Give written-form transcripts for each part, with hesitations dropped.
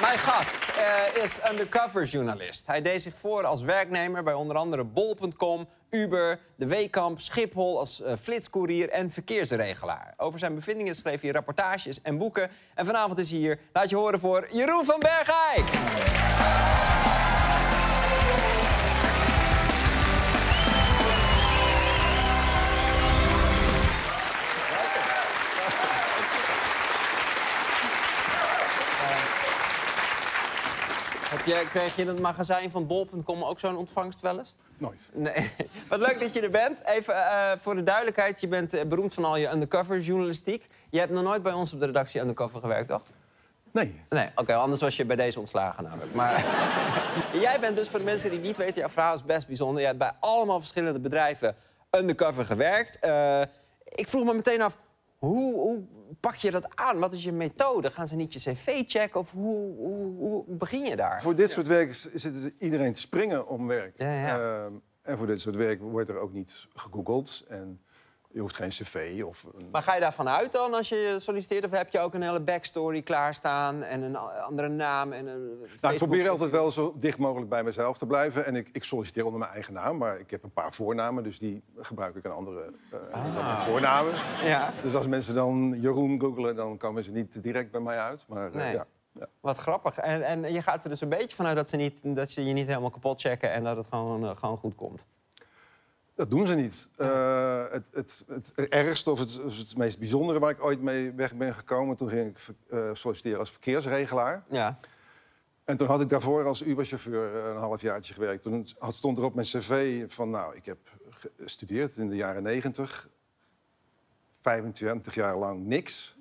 Mijn gast is undercover journalist. Hij deed zich voor als werknemer bij onder andere bol.com, Uber, de Weekamp, Schiphol als flitscourier en verkeersregelaar. Over zijn bevindingen schreef hij rapportages en boeken. En vanavond is hij hier. Laat je horen voor Jeroen van Bergijk. Kreeg je in het magazijn van bol.com ook zo'n ontvangst wel eens? Nooit. Nee. Wat leuk dat je er bent. Even voor de duidelijkheid, je bent beroemd van al je undercover journalistiek. Je hebt nog nooit bij ons op de redactie undercover gewerkt, toch? Nee. Nee, oké, anders was je bij deze ontslagen namelijk. Maar jij bent dus, voor de mensen die niet weten, jouw verhaal is best bijzonder. Je hebt bij allemaal verschillende bedrijven undercover gewerkt. Ik vroeg me meteen af, hoe pak je dat aan? Wat is je methode? Gaan ze niet je cv checken? Of hoe begin je daar? Voor dit soort werk zit iedereen te springen om werk. Ja. En voor dit soort werk wordt er ook niet gegoogeld. En je hoeft geen cv of... Maar ga je daarvan uit dan als je solliciteert? Of heb je ook een hele backstory klaarstaan en een andere naam en een Nou, ik probeer altijd wel zo dicht mogelijk bij mezelf te blijven. En ik solliciteer onder mijn eigen naam, maar ik heb een paar voornamen. Dus die gebruik ik aan andere voornamen. Ja. Dus als mensen dan Jeroen googelen, dan komen ze niet direct bij mij uit. Maar Nee. ja. Wat grappig. En je gaat er dus een beetje vanuit dat ze je niet helemaal kapot checken en dat het gewoon goed komt. Dat doen ze niet. Het ergste of het meest bijzondere waar ik ooit mee weg ben gekomen... toen ging ik solliciteren als verkeersregelaar. Ja. En toen had ik daarvoor als Uber-chauffeur een halfjaartje gewerkt. Toen stond er op mijn cv van, nou, ik heb gestudeerd in de jaren 90. 25 jaar lang niks.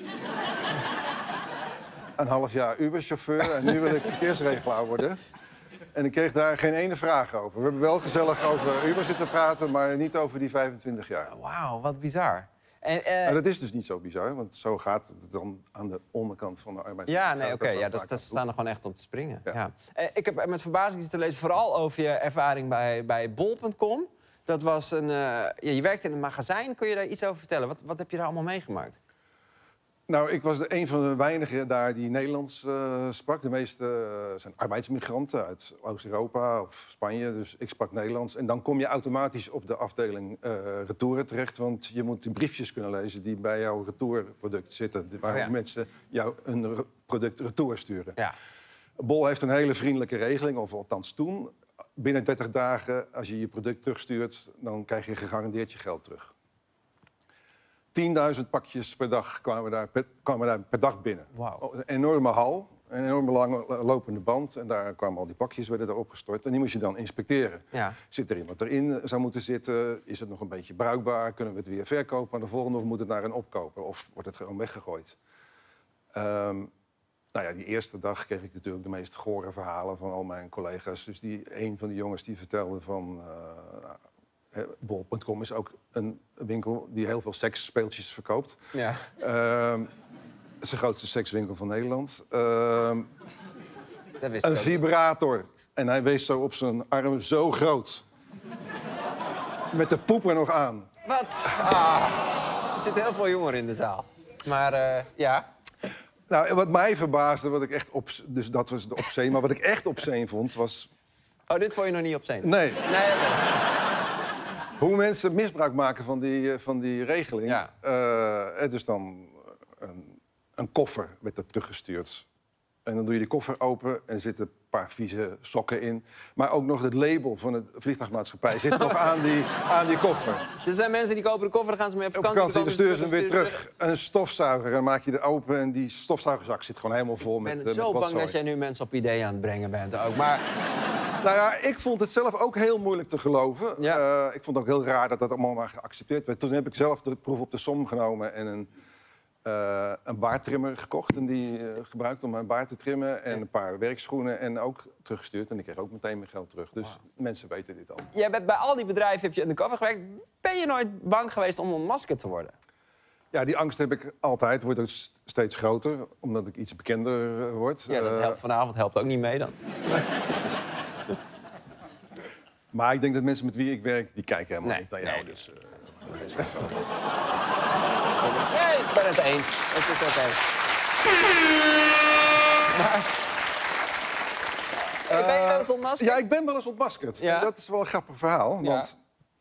Een half jaar Uber-chauffeur en nu wil ik verkeersregelaar worden. En ik kreeg daar geen ene vraag over. We hebben wel gezellig over Uber zitten praten, maar niet over die 25 jaar. Wauw, wat bizar. En dat is dus niet zo bizar, want zo gaat het dan aan de onderkant van de arbeidsmarkt. Ja, nee, oké. Ja, daar staan er gewoon echt om te springen. Ja. Ik heb met verbazing zitten lezen, vooral over je ervaring bij bol.com. Dat was je werkte in een magazijn. Kun je daar iets over vertellen? Wat heb je daar allemaal meegemaakt? Nou, ik was een van de weinigen daar die Nederlands sprak. De meeste zijn arbeidsmigranten uit Oost-Europa of Spanje. Dus ik sprak Nederlands. En dan kom je automatisch op de afdeling retouren terecht. Want je moet de briefjes kunnen lezen die bij jouw retourproduct zitten. Waar mensen jou een product retour sturen. Ja. Bol heeft een hele vriendelijke regeling, of althans toen. Binnen 30 dagen, als je je product terugstuurt, dan krijg je gegarandeerd je geld terug. 10.000 pakjes per dag kwamen daar per dag binnen. Wow. Een enorme hal, een enorme lange lopende band. En daar kwamen al die pakjes, werden erop gestort. En die moest je dan inspecteren. Ja. Zit erin wat erin zou moeten zitten? Is het nog een beetje bruikbaar? Kunnen we het weer verkopen aan de volgende? Of moet het naar een opkoper? Of wordt het gewoon weggegooid? Nou ja, die eerste dag kreeg ik natuurlijk de meest gore verhalen van al mijn collega's. Dus een van die jongens die vertelde van... Bol.com is ook een winkel die heel veel seksspeeltjes verkoopt. Ja. Het is de grootste sekswinkel van Nederland. Een vibrator. En hij wees zo op zijn arm zo groot. Met de poep er nog aan. Wat? Er zitten heel veel jongeren in de zaal. Maar ja... Nou, wat mij verbaasde, wat ik echt dus dat was de obscene, maar wat ik echt obscene vond, was... Oh, dit vond je nog niet obscene? Nee. Nee. Hoe mensen misbruik maken van die regeling. Ja. Dus dan een koffer werd er teruggestuurd. En dan doe je die koffer open en er zitten een paar vieze sokken in. Maar ook nog het label van de vliegtuigmaatschappij zit nog aan die koffer. Er zijn mensen die kopen de koffer, dan gaan ze mee op vakantie. Dan sturen ze hem weer terug. Een stofzuiger, en dan maak je er open en die stofzuigerzak zit gewoon helemaal vol met Ik ben zo bang dat jij nu mensen op ideeën aan het brengen bent ook. Maar... Nou ja, ik vond het zelf ook heel moeilijk te geloven. Ja. Ik vond het ook heel raar dat dat allemaal maar geaccepteerd werd. Toen heb ik zelf de proef op de som genomen en een baardtrimmer gekocht. En die gebruikt om mijn baard te trimmen. En een paar werkschoenen en ook teruggestuurd. En ik kreeg ook meteen mijn geld terug. Dus mensen weten dit al. Jij bent bij al die bedrijven heb je undercover gewerkt. Ben je nooit bang geweest om ontmaskerd te worden? Ja, die angst heb ik altijd. Wordt ook steeds groter, omdat ik iets bekender word. Ja, dat vanavond helpt ook niet mee dan. Maar ik denk dat mensen met wie ik werk, die kijken helemaal niet naar jou. Nee. Dus, nee, ik ben het eens. Het is oké. Maar Ben je wel eens ontmaskerd? Ja, ik ben wel eens ontmaskerd. Ja. En dat is wel een grappig verhaal, Ja. want...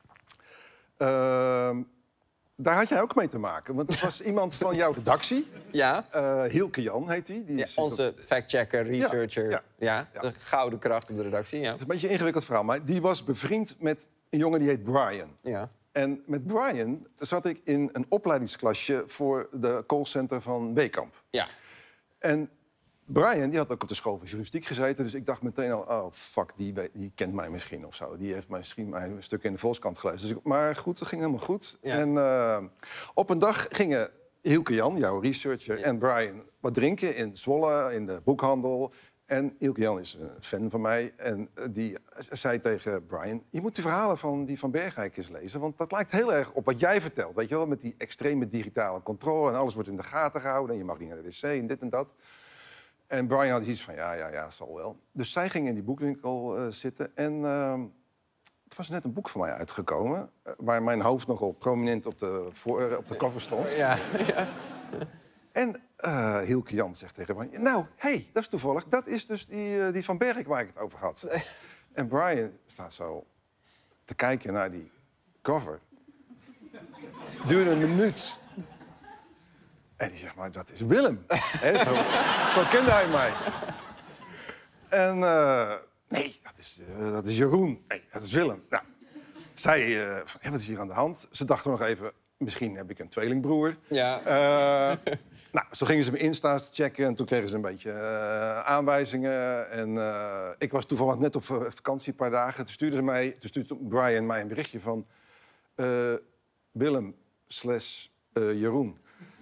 daar had jij ook mee te maken. Want het was iemand van jouw redactie. Ja. Hilke Jan heet die. Ja, onze factchecker, researcher. Ja. De gouden kracht op de redactie. Ja. Het is een beetje een ingewikkeld verhaal, maar die was bevriend met een jongen die heet Brian. Ja. En met Brian zat ik in een opleidingsklasje voor de callcenter van Wekamp. Ja. En Brian die had ook op de school van journalistiek gezeten. Dus ik dacht meteen al, oh fuck, die kent mij misschien of zo. Die heeft misschien een stuk in de Volkskrant gelezen. Dus maar goed, dat ging helemaal goed. Ja. En op een dag gingen Hilke Jan, jouw researcher, en Brian wat drinken in Zwolle, in de boekhandel. En Hilke Jan is een fan van mij. En die zei tegen Brian, je moet die verhalen van die Van Bergijk eens lezen. Want dat lijkt heel erg op wat jij vertelt. Weet je wel, met die extreme digitale controle en alles wordt in de gaten gehouden. En je mag niet naar de wc en dit en dat. En Brian had iets van, ja, zal wel. Dus zij ging in die boekwinkel zitten. En het was net een boek van mij uitgekomen... waar mijn hoofd nogal prominent op de cover stond. Ja. En Hilke Jan zegt tegen Brian... Nou, dat is toevallig. Dat is dus die Van Berg waar ik het over had. En Brian staat zo te kijken naar die cover. Duurde een minuut... En die zegt, maar dat is Willem. He, zo kende hij mij. En nee, dat is Jeroen. Nee, dat is Willem. Nou, zij, wat is hier aan de hand? Ze dachten nog even, misschien heb ik een tweelingbroer. Ja. Nou, zo gingen ze mijn Insta's checken en toen kregen ze een beetje aanwijzingen. En ik was toevallig net op vakantie een paar dagen. Toen stuurde Brian mij een berichtje van... Willem / Jeroen.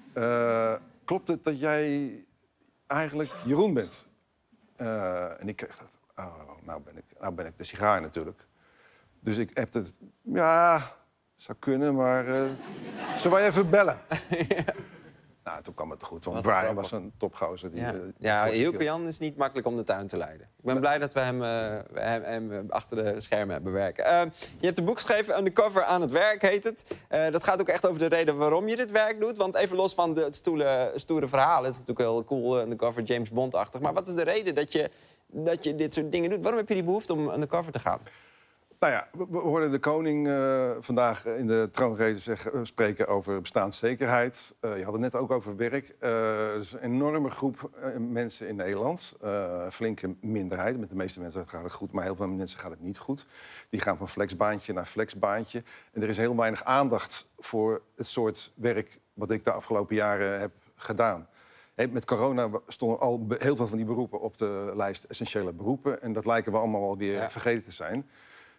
Klopt het dat jij eigenlijk Jeroen bent? En ik kreeg dat... Oh, nou ben ik de sigaar natuurlijk. Dus ik heb het... Ja, zou kunnen, maar... zullen wij even bellen? Nou, toen kwam het goed, want Brian was een topgozer. Hilke Jan is niet makkelijk om de tuin te leiden. Ik ben blij dat we hem achter de schermen hebben werken. Je hebt een boek geschreven, Undercover aan het werk heet het. Dat gaat ook echt over de reden waarom je dit werk doet. Want even los van het stoere verhaal, het is natuurlijk heel cool, Undercover James Bond-achtig. Maar wat is de reden dat je dit soort dingen doet? Waarom heb je die behoefte om undercover te gaan? Nou ja, we hoorden de koning vandaag in de troonrede spreken over bestaanszekerheid. Je had het net ook over werk. Er is een enorme groep mensen in Nederland. Flinke minderheid. Met de meeste mensen gaat het goed, maar heel veel mensen gaat het niet goed. Die gaan van flexbaantje naar flexbaantje. En er is heel weinig aandacht voor het soort werk wat ik de afgelopen jaren heb gedaan. Met corona stonden al heel veel van die beroepen op de lijst essentiële beroepen. En dat lijken we allemaal alweer vergeten te zijn.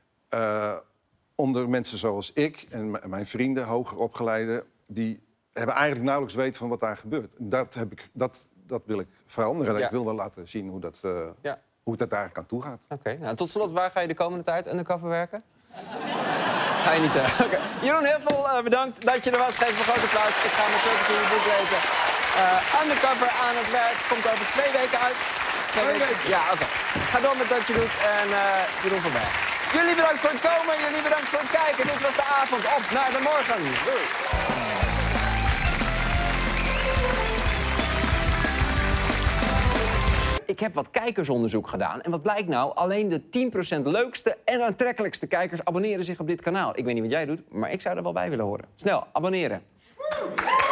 Onder mensen zoals ik en mijn vrienden, hoger opgeleiden... die hebben eigenlijk nauwelijks weten van wat daar gebeurt. Dat wil ik veranderen. Ja. Ik wil wel laten zien hoe dat daar aan toe gaat. Oké. Nou, tot slot, waar ga je de komende tijd undercover werken? Ga je niet zeggen. Okay. Jeroen, heel veel bedankt dat je er was. Geef me een grote applaus. Ik ga met veel in je boek lezen. Undercover aan het werk komt over 2 weken uit. 2 weken? Ja, oké. Ga door met wat je doet en Jeroen van Berg. Jullie bedankt voor het komen, jullie bedankt voor het kijken. Dit was de avond. Op naar de morgen. Doei. Ik heb wat kijkersonderzoek gedaan. En wat blijkt nou? Alleen de 10% leukste en aantrekkelijkste kijkers abonneren zich op dit kanaal. Ik weet niet wat jij doet, maar ik zou er wel bij willen horen. Snel, abonneren.